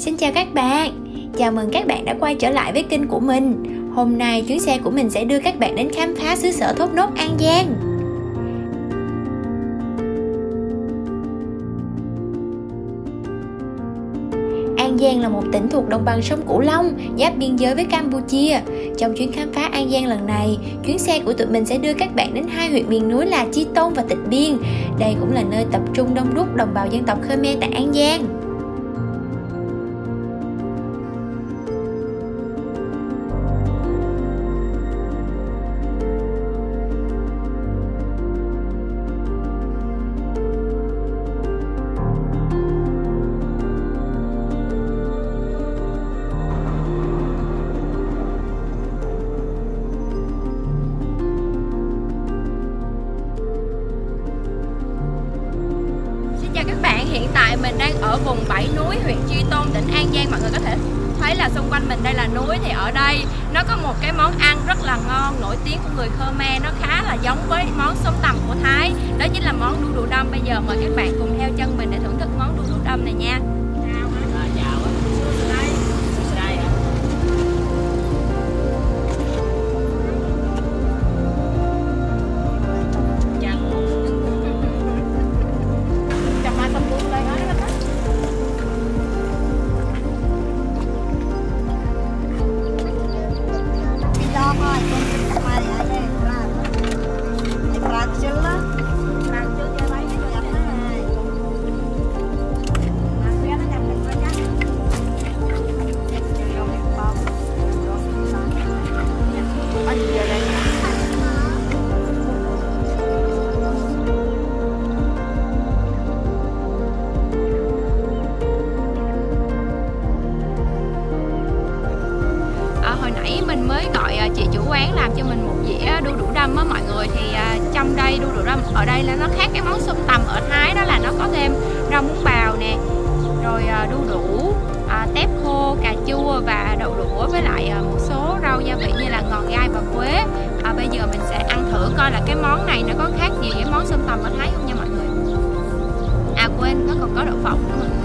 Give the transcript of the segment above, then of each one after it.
Xin chào các bạn, chào mừng các bạn đã quay trở lại với kênh của mình. Hôm nay chuyến xe của mình sẽ đưa các bạn đến khám phá xứ sở Thốt Nốt An Giang. An Giang là một tỉnh thuộc đồng bằng sông Cửu Long, giáp biên giới với Campuchia. Trong chuyến khám phá An Giang lần này, chuyến xe của tụi mình sẽ đưa các bạn đến hai huyện miền núi là Chi Tôn và Tịnh Biên. Đây cũng là nơi tập trung đông đúc đồng bào dân tộc Khmer tại An Giang. Chào các bạn, hiện tại mình đang ở vùng 7 núi huyện Chi Tôn, tỉnh An Giang. Mọi người có thể thấy là xung quanh mình đây là núi, thì ở đây nó có một cái món ăn rất là ngon, nổi tiếng của người Khmer. Nó khá là giống với mónส้มtằm của Thái, đó chính là món đu đủ đâm. Bây giờ mời các bạn cùng theo chân mình để thưởng thức món đu đủ đâm này nha. Hồi nãy mình mới gọi chị chủ quán làm cho mình một dĩa đu đủ đâm á mọi người. Thì trong đây đu đủ đâm ở đây là nó khác cái mónส้มtằm ở Thái, đó là nó có thêm rau muống bào nè, rồi đu đủ, tép khô, cà chua và đậu đũa, với lại một số rau gia vị như là ngò gai và quế. Bây giờ mình sẽ ăn thử coi là cái món này nó có khác gì với mónส้มtằm ở Thái không nha mọi người. Quên, nó còn có đậu phộng nữa mọi người.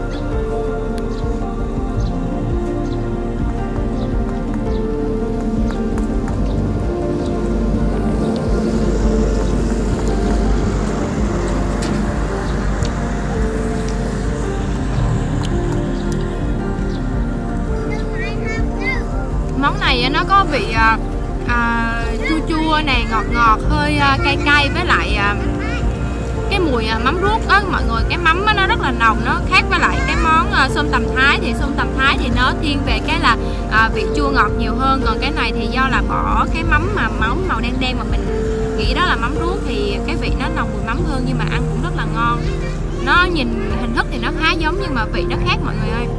Món này nó có vị chua chua nè, ngọt ngọt, hơi cay cay, với lại cái mùi mắm ruốc á mọi người. Cái mắm nó rất là nồng, nó khác với lại cái mónส้มtằm Thái. Thìส้มtằm Thái thì nó thiên về cái là vị chua ngọt nhiều hơn, còn cái này thì do là bỏ cái mắm mà máu màu đen đen mà mình nghĩ đó là mắm ruốc, thì cái vị nó nồng mùi mắm hơn, nhưng mà ăn cũng rất là ngon. Nó nhìn hình thức thì nó khá giống nhưng mà vị nó khác mọi người ơi.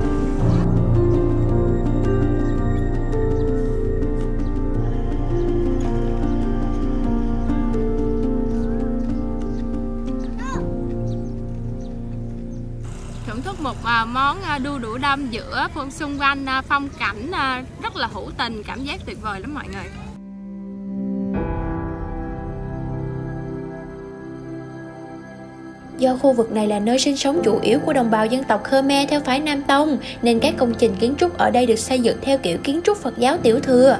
Thưởng thức một món đu đủ đâm giữa xung quanh phong cảnh rất là hữu tình, cảm giác tuyệt vời lắm mọi người. Do khu vực này là nơi sinh sống chủ yếu của đồng bào dân tộc Khmer theo phái Nam Tông, nên các công trình kiến trúc ở đây được xây dựng theo kiểu kiến trúc Phật giáo tiểu thừa.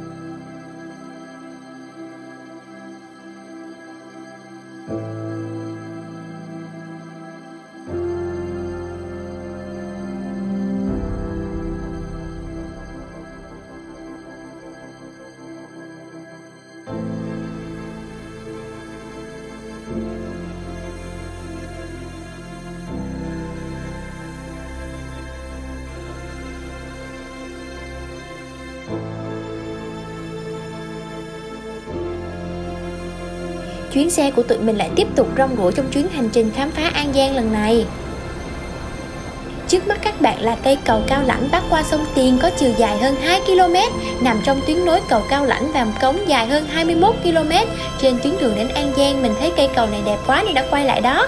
Chuyến xe của tụi mình lại tiếp tục rong ruổi trong chuyến hành trình khám phá An Giang lần này. Trước mắt các bạn là cây cầu Cao Lãnh bắc qua sông Tiền có chiều dài hơn 2 km, nằm trong tuyến nối cầu Cao Lãnh Vàm Cống dài hơn 21 km. Trên tuyến đường đến An Giang, mình thấy cây cầu này đẹp quá nên đã quay lại đó.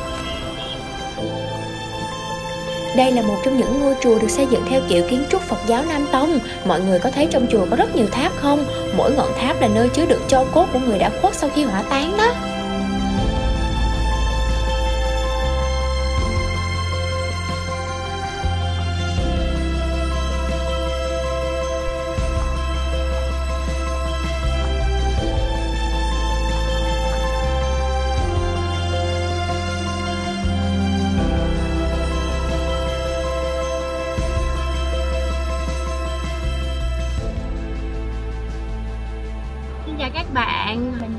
Đây là một trong những ngôi chùa được xây dựng theo kiểu kiến trúc Phật giáo Nam Tông. Mọi người có thấy trong chùa có rất nhiều tháp không? Mỗi ngọn tháp là nơi chứa đựng tro cốt của người đã khuất sau khi hỏa táng đó.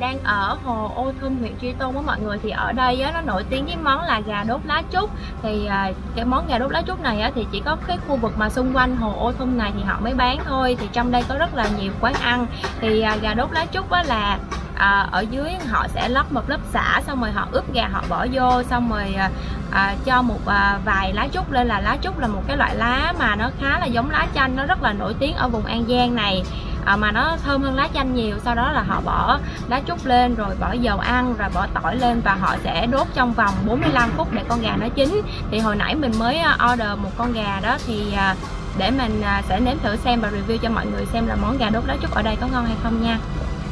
đang ở Hồ Ô Thum, huyện Tri Tôn á mọi người. Thì ở đây á, nó nổi tiếng với món là gà đốt lá trúc. Thì cái món gà đốt lá trúc này á, thì chỉ có cái khu vực mà xung quanh Hồ Ô Thum này thì họ mới bán thôi. Thì trong đây có rất là nhiều quán ăn. Thì gà đốt lá trúc á là ở dưới họ sẽ lót một lớp sả, xong rồi họ ướp gà họ bỏ vô, xong rồi cho một vài lá trúc lên. Là lá trúc là một cái loại lá mà nó khá là giống lá chanh, nó rất là nổi tiếng ở vùng An Giang này, mà nó thơm hơn lá chanh nhiều. Sau đó là họ bỏ lá trúc lên, rồi bỏ dầu ăn, rồi bỏ tỏi lên, và họ sẽ đốt trong vòng 45 phút để con gà nó chín. Thì hồi nãy mình mới order một con gà đó, thì để mình sẽ nếm thử xem và review cho mọi người xem là món gà đốt lá trúc ở đây có ngon hay không nha.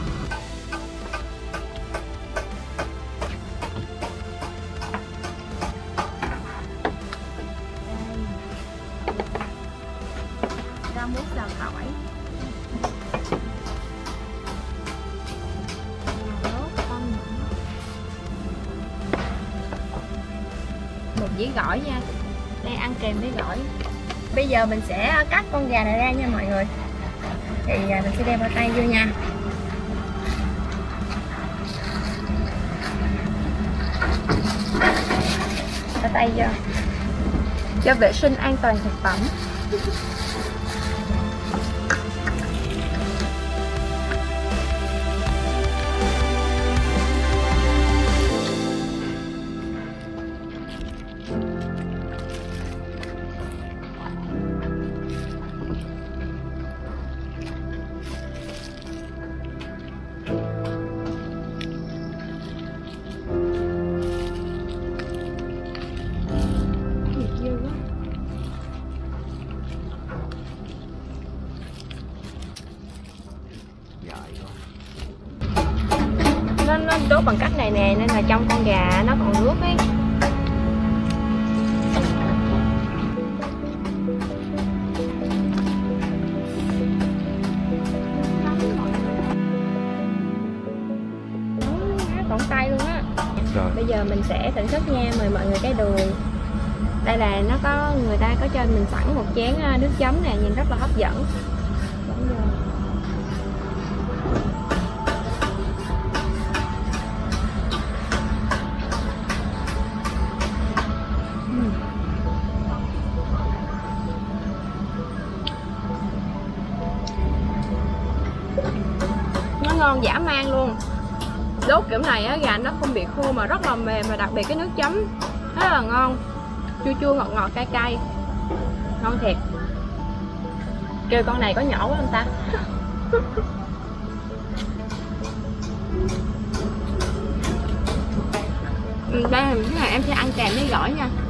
Rau muống xào tỏi, một dĩa gỏi nha, đây ăn kèm với gỏi. Bây giờ mình sẽ cắt con gà này ra nha mọi người. Thì mình sẽ đem vào tay vô nha. Vào tay vô cho vệ sinh an toàn thực phẩm. Nó đốt bằng cách này nè, nên là trong con gà nó còn nước ấy. Còn tay luôn á. Rồi. Bây giờ mình sẽ thưởng thức nha, mời mọi người cái đùi. Đây là nó có, người ta có cho mình sẵn một chén nước chấm nè, nhìn rất là hấp dẫn. Nó ngon dã man luôn. Đốt kiểu này á, gà nó không bị khô mà rất là mềm, mà đặc biệt cái nước chấm rất là ngon, chua chua ngọt ngọt cay cay, ngon thiệt. Kêu con này có nhỏ quá không ta? Đây là cái này em sẽ ăn kèm với gỏi nha.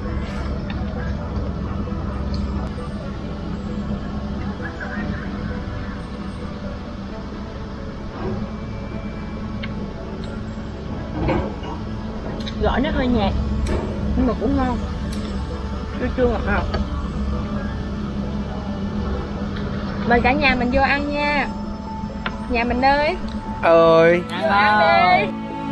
Gỏi nó hơi nhạt nhưng mà cũng ngon, chua chua ngọt ngọt. Mời cả nhà mình vô ăn nha. Nhà mình ơi. Ơi. Ăn đi.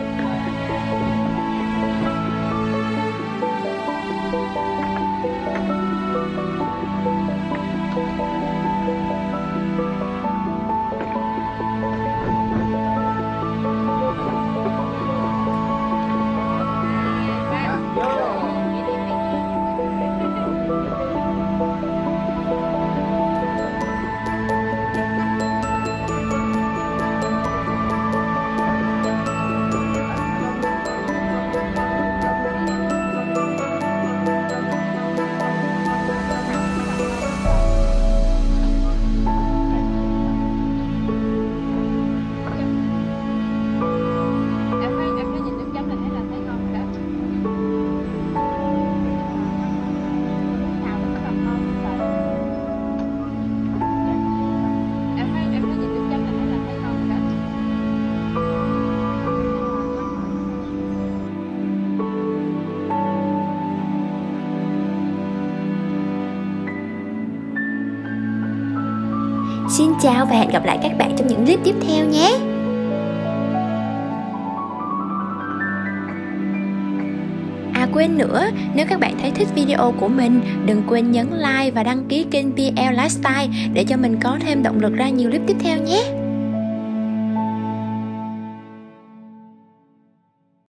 Xin chào và hẹn gặp lại các bạn trong những clip tiếp theo nhé. À quên nữa, nếu các bạn thấy thích video của mình, đừng quên nhấn like và đăng ký kênh PL Lifestyle để cho mình có thêm động lực ra nhiều clip tiếp theo nhé.